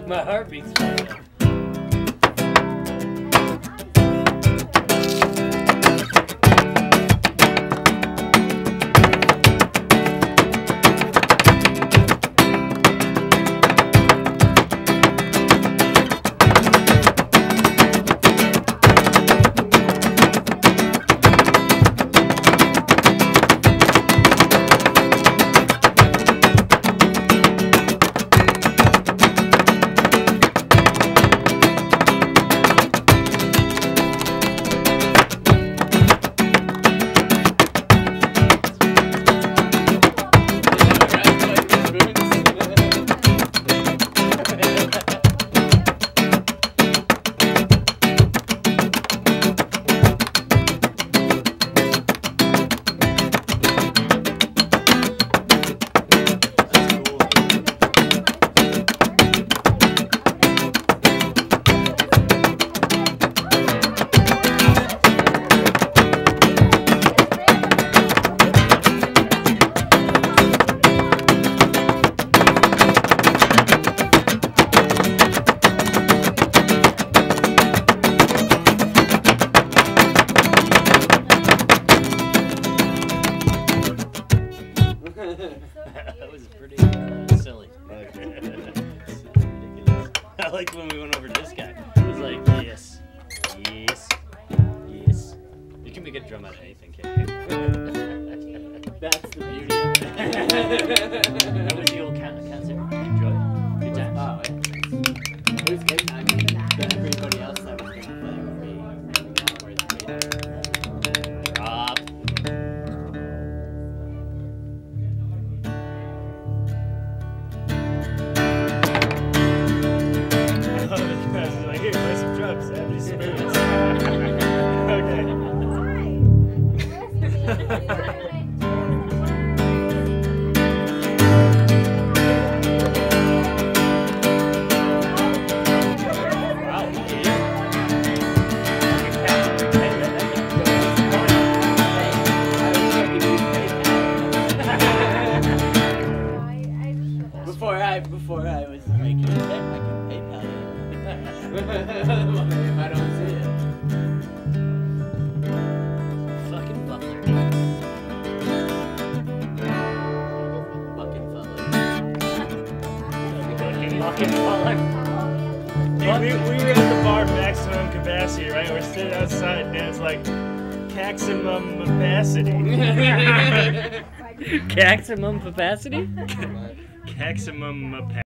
My heart beats fast. That was pretty silly. I liked when we went over this guy. It was like, yes, yes, yes. You can make a drum out of anything, can't you? That's the beauty of it. How was the old concert? You enjoyed it? Good times? Oh, yeah. It was good. I mean, everybody else that was going to play with me, where's the Rob. Like, here, play some drums. Have these spoons. Okay. Before I was making it, I can PayPal it. If I don't see it. Fucking butler. Fucking fella. Fucking butler. Hey, we were at the bar maximum capacity, right? We're sitting outside and it's like maximum capacity. Maximum capacity? Maximum capacity.